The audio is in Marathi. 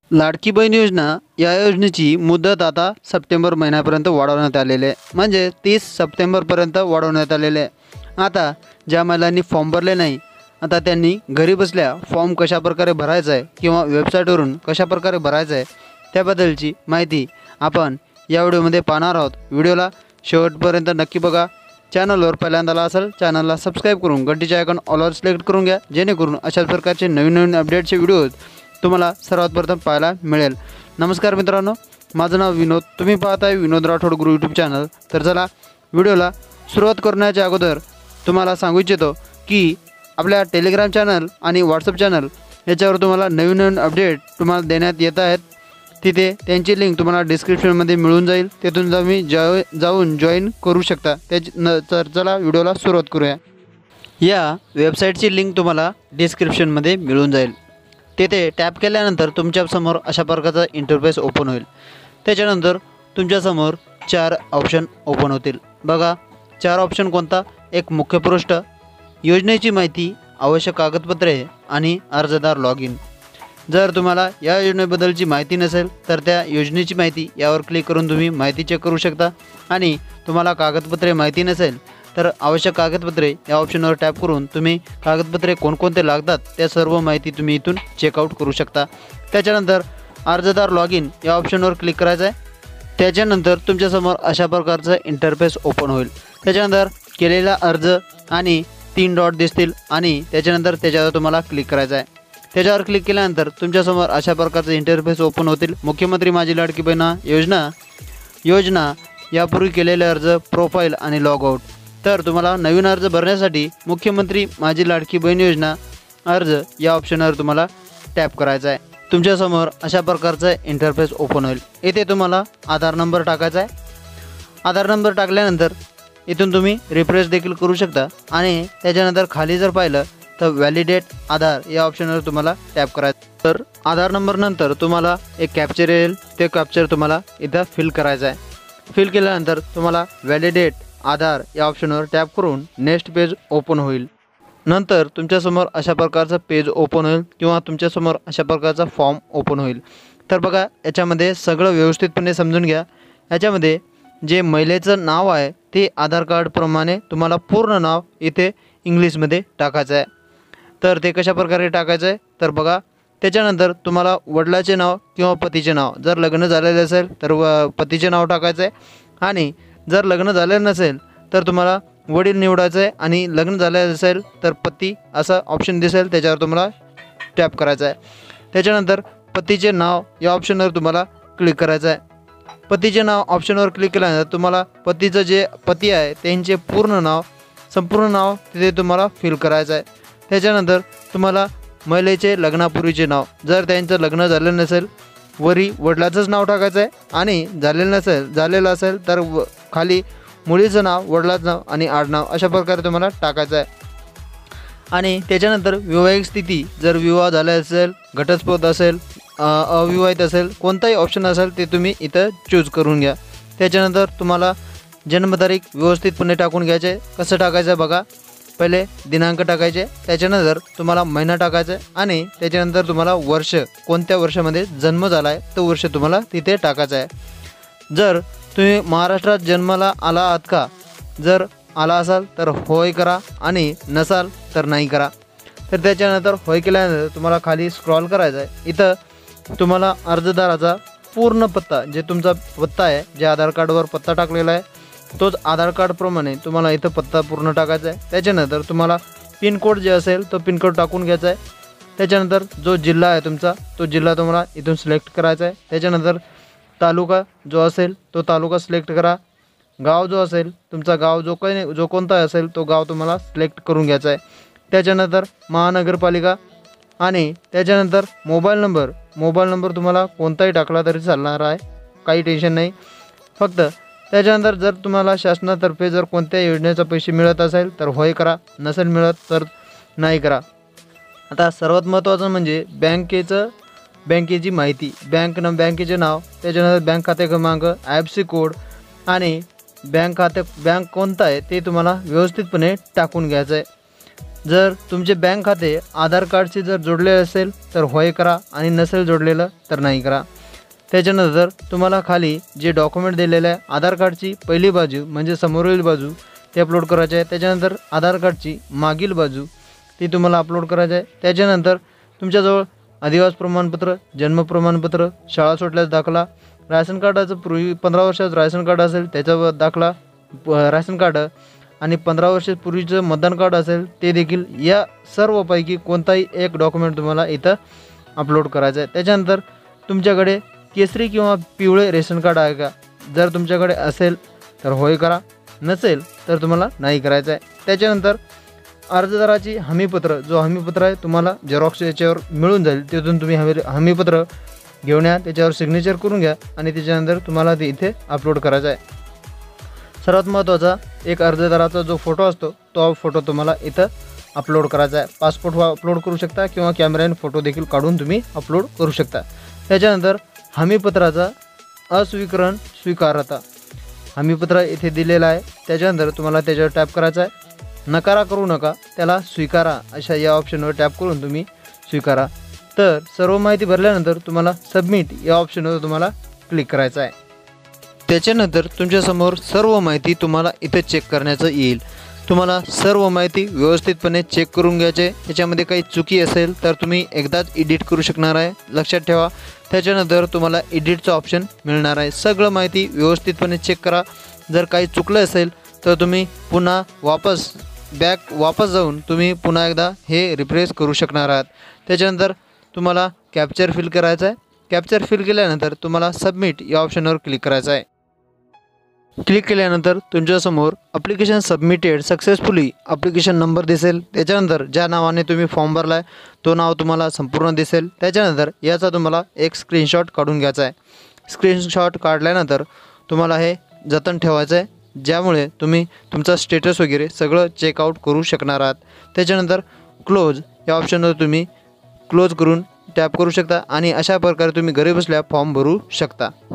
लाडकी बहीण योजना या योजनेची मुदत आता सप्टेंबर महिन्यापर्यंत वाढवण्यात आलेली आहे, म्हणजे 30 सप्टेंबरपर्यंत वाढवण्यात आलेले आहे। आता ज्या महिलांनी फॉर्म भरले नाही, आता त्यांनी घरी बसल्या फॉर्म कशाप्रकारे भरायचा आहे किंवा वेबसाईटवरून कशाप्रकारे भरायचा आहे त्याबद्दलची माहिती आपण या व्हिडिओमध्ये पाहणार आहोत। व्हिडिओला शेवटपर्यंत नक्की बघा। चॅनलवर पहिल्यांदा आला असेल चॅनलला सबस्क्राईब करून घंटीचे आयकॉन ऑलवर सिलेक्ट करून घ्या, जेणेकरून अशाच प्रकारचे नवीन अपडेटचे व्हिडिओज तुम्हाला सर्वात प्रथम पाहायला मिळेल। नमस्कार मित्रांनो, माझं नाव विनोद, तुम्ही पाहताय विनोद राठोड गुरु यूट्यूब चॅनल। तर चला व्हिडिओला सुरुवात करण्याच्या अगोदर तुम्हाला सांगू इच्छितो की आपल्या टेलिग्राम चॅनल आणि व्हॉट्सअप चॅनल याच्यावर तुम्हाला नवीन अपडेट तुम्हाला देण्यात येत आहेत। तिथे त्यांची लिंक तुम्हाला डिस्क्रिप्शनमध्ये मिळून जाईल, तिथून तुम्ही जाऊन जॉईन करू शकता। तर चला व्हिडिओला सुरुवात करूया। या वेबसाईटची लिंक तुम्हाला डिस्क्रिप्शनमध्ये मिळून जाईल। तेथे टॅप केल्यानंतर तुमच्यासमोर अशा प्रकारचा इंटरफेस ओपन होईल। त्याच्यानंतर तुमच्यासमोर 4 ऑप्शन ओपन होतील। बघा 4 ऑप्शन कोणता? एक मुख्य पृष्ठ, योजनेची माहिती, आवश्यक कागदपत्रे आणि अर्जदार लॉग इन। जर तुम्हाला या योजनेबद्दलची माहिती नसेल तर त्या योजनेची माहिती यावर क्लिक करून तुम्ही माहिती चेक करू शकता, आणि तुम्हाला कागदपत्रे माहिती नसेल तर आवश्यक कागदपत्रे या ऑप्शनवर टॅप करून तुम्ही कागदपत्रे कोणकोणते लागतात त्या सर्व माहिती तुम्ही इथून चेकआउट करू शकता। त्याच्यानंतर अर्जदार लॉग इन या ऑप्शनवर क्लिक करायचं आहे। त्याच्यानंतर तुमच्यासमोर अशा प्रकारचं इंटरफेस ओपन होईल। त्याच्यानंतर केलेला अर्ज आणि 3 डॉट दिसतील, आणि त्याच्यानंतर त्याच्यावर तुम्हाला क्लिक करायचं आहे। त्याच्यावर क्लिक केल्यानंतर तुमच्यासमोर अशा प्रकारचं इंटरफेस ओपन होतील। मुख्यमंत्री माझी लाडकी बहीण योजना यापूर्वी केलेले अर्ज, प्रोफाईल आणि लॉग आउट। तर तुम्हाला नवीन अर्ज भरण्यासाठी मुख्यमंत्री माझी लाडकी बहीण योजना अर्ज या ऑप्शनवर तुम्हाला टॅप करायचा आहे। तुमच्यासमोर अशा प्रकारचा इंटरफेस ओपन होईल। येथे तुम्हाला आधार नंबर टाकायचा आहे। आधार नंबर टाकल्यानंतर इथून तुम्ही रिफ्रेश देखील करू शकता, आणि त्याच्यानंतर खाली जर पाहिलं तर व्हॅलिडेट आधार या ऑप्शनवर तुम्हाला टॅप करायचं। तर आधार नंबर नंतर तुम्हाला एक कॅप्चर येईल, ते कॅप्चर तुम्हाला इथं फिल करायचं आहे। फिल केल्यानंतर तुम्हाला व्हॅलिडेट आधार या ऑप्शनवर टॅप करून नेक्स्ट पेज ओपन होईल। नंतर तुमच्यासमोर अशा प्रकारचं पेज ओपन होईल किंवा तुमच्यासमोर अशा प्रकारचा फॉर्म ओपन होईल। तर बघा याच्यामध्ये सगळं व्यवस्थितपणे समजून घ्या। याच्यामध्ये जे महिलेचं नाव आहे ते आधार कार्डप्रमाणे तुम्हाला पूर्ण नाव इथे इंग्लिशमध्ये टाकायचं आहे। तर ते कशा प्रकारे टाकायचं आहे तर बघा, त्याच्यानंतर तुम्हाला वडिलाचे नाव किंवा पतीचे नाव, जर लग्न झालेले असेल तर पतीचे नाव टाकायचं आहे, आणि जर लग्न झालेलं नसेल तर तुम्हाला वडील निवडायचं आहे, आणि लग्न झालेलं असेल तर पती असं ऑप्शन दिसेल, त्याच्यावर तुम्हाला टॅप करायचं आहे। त्याच्यानंतर पतीचे नाव या ऑप्शनवर तुम्हाला क्लिक करायचं आहे। पतीचे नाव ऑप्शनवर क्लिक केल्यानंतर तुम्हाला पतीचं जे पती आहे त्यांचे संपूर्ण नाव तिथे तुम्हाला फिल करायचं आहे। त्याच्यानंतर तुम्हाला महिलेचे लग्नापूर्वीचे नाव, जर त्यांचं लग्न झालेलं नसेल वरी वडिलाचंच नाव टाकायचं आहे, आणि झालेलं असेल तर खाली मुलीचं नाव, वडिलाचं नाव आणि आडनाव अशा प्रकारे तुम्हाला टाकायचं आहे। आणि त्याच्यानंतर वैवाहिक स्थिती, जर विवाह झाला असेल, घटस्फोट असेल, अविवाहित असेल, कोणताही ऑप्शन असेल ते तुम्ही इथं चूज करून घ्या। त्याच्यानंतर तुम्हाला जन्मतारीख व्यवस्थितपणे टाकून घ्यायचे। कसं टाकायचं आहे बघा, पहिले दिनांक टाकायचे, त्याच्यानंतर तुम्हाला महिना टाकायचा आहे, आणि त्याच्यानंतर तुम्हाला वर्ष, कोणत्या वर्षामध्ये जन्म झाला आहे तो वर्ष तुम्हाला तिथे टाकायचा आहे। जर तुम्ही महाराष्ट्रात जन्माला आला आहात का, जर आला असाल तर होय करा, आणि नसाल तर नाही करा। तर त्याच्यानंतर होय केल्यानंतर तुम्हाला खाली स्क्रॉल करायचं आहे। इथं तुम्हाला अर्जदाराचा पूर्ण पत्ता, जे तुमचा पत्ता आहे, जे आधार कार्डवर पत्ता टाकलेला आहे तोच आधार कार्डप्रमाणे तुम्हाला इथं पत्ता पूर्ण टाकायचा आहे। त्याच्यानंतर तुम्हाला पिनकोड जे असेल तो पिनकोड टाकून घ्यायचा आहे। त्याच्यानंतर जो जिल्हा आहे तुमचा तो जिल्हा तुम्हाला इथून सिलेक्ट करायचा आहे। त्याच्यानंतर तालुका जो असेल तो तालुका सिलेक्ट करा। गाव जो असेल तुमचा गाव जो कोणता असेल तो गाव तुम्हाला सिलेक्ट करून घ्यायचा आहे। त्याच्यानंतर महानगरपालिका, आणि त्याच्यानंतर मोबाईल नंबर तुम्हाला कोणताही टाकला तरी चालणार आहे, काही टेन्शन नाही। फक्त त्याच्यानंतर जर तुम्हाला शासनातर्फे जर कोणत्या योजनेचा पैसे मिळत असेल तर होय करा, नसेल मिळत तर नाही करा। आता सर्वात महत्त्वाचं म्हणजे बँकेची माहिती, बँकेचे नाव, त्याच्यानंतर बँक खाते क्रमांक, IFSC कोड, आणि बँक कोणता आहे ते तुम्हाला व्यवस्थितपणे टाकून घ्यायचं आहे। जर तुमचे बँक खाते आधार कार्डशी जर जोडलेले असेल तर होय करा आणि नसेल जोडलेलं तर नाही करा। त्याच्यानंतर तुम्हाला खाली जे डॉक्युमेंट दिलेलं आहे आधार कार्डची पहिली बाजू म्हणजे समोरील बाजू ते अपलोड करायचे आहे। त्याच्यानंतर आधार कार्डची मागील बाजू ती तुम्हाला अपलोड करायची आहे। त्याच्यानंतर तुमच्याजवळ अधिवास प्रमाणपत्र, जन्म प्रमाणपत्र, शाळा सुटल्यास दाखला, राशन कार्डाचं पूर्वी 15 वर्षाचं राशन कार्ड असेल त्याचा दाखला, राशन कार्ड आणि 15 वर्षापूर्वीचं मतदान कार्ड असेल ते देखील, या सर्वपैकी कोणताही एक डॉक्युमेंट तुम्हाला इथं अपलोड करायचं आहे। त्याच्यानंतर तुमच्याकडे केसरी किंवा पिवळे रेशन कार्ड आहे का? जर तुमच्याकडे असेल तर होय करा, नसेल तर तुम्हाला नाही करायचं आहे। त्याच्यानंतर अर्जदाराची हमीपत्र, जो हमीपत्र आहे तुम्हाला झेरॉक्स याच्यावर मिळून जाईल, तिथून तुम्ही हमीपत्र घेऊन या, त्याच्यावर सिग्नेचर करून घ्या आणि त्याच्यानंतर तुम्हाला ते इथे अपलोड करायचा आहे। सर्वात महत्त्वाचा एक अर्जदाराचा जो फोटो असतो तो फोटो तुम्हाला इथं अपलोड करायचा आहे। पासपोर्ट अपलोड करू शकता किंवा कॅमेऱ्याने फोटो देखील काढून तुम्ही अपलोड करू शकता। त्याच्यानंतर हमीपत्राचा अस्वीकरण स्वीकार्यता, हमीपत्र इथे दिलेलं आहे, त्याच्यानंतर तुम्हाला त्याच्यावर टॅप करायचा आहे। नकारा करू नका, त्याला स्वीकारा अशा या ऑप्शनवर टॅप करून तुम्ही स्वीकारा। तर सर्व माहिती भरल्यानंतर तुम्हाला सबमिट या ऑप्शनवर तुम्हाला क्लिक करायचं आहे। त्याच्यानंतर तुमच्यासमोर सर्व माहिती तुम्हाला इथे चेक करण्याचं येईल। तुम्हाला सर्व माहिती व्यवस्थितपणे चेक करून घ्यायचे। याच्यामध्ये काही चुकी असेल तर तुम्ही एकदाच एडिट करू शकणार आहे, लक्षात ठेवा। त्याच्यानंतर तुम्हाला एडिटचं ऑप्शन मिळणार आहे। सगळं माहिती व्यवस्थितपणे चेक करा। जर काही चुकलं असेल तर तुम्ही पुन्हा वापस जाऊन तुम्ही पुन्हा एकदा हे रिफ्रेश करू शकणार आहात। त्याच्यानंतर तुम्हाला कॅप्चर फिल करायचं आहे। कॅप्चर फिल केल्यानंतर तुम्हाला सबमिट या ऑप्शनवर क्लिक करायचं आहे। क्लिक केल्यानंतर तुमच्यासमोर application submitted successfully application number दिसेल। त्याच्यानंतर ज्या नावाने तुम्ही फॉर्म भरला आहे तो नाव तुम्हाला संपूर्ण दिसेल। त्याच्यानंतर याचा तुम्हाला एक स्क्रीनशॉट काढून घ्यायचा आहे। स्क्रीनशॉट काढल्यानंतर तुम्हाला हे जतन ठेवायचं आहे, ज्यामुळे तुम्ही तुमचा स्टेटस वगैरे सगळं चेकआउट करू शकणार आहात। त्याच्यानंतर क्लोज या ऑप्शनवर तुम्ही क्लोज करून टॅप करू शकता आणि अशा प्रकारे तुम्ही घरी बसल्या फॉर्म भरू शकता।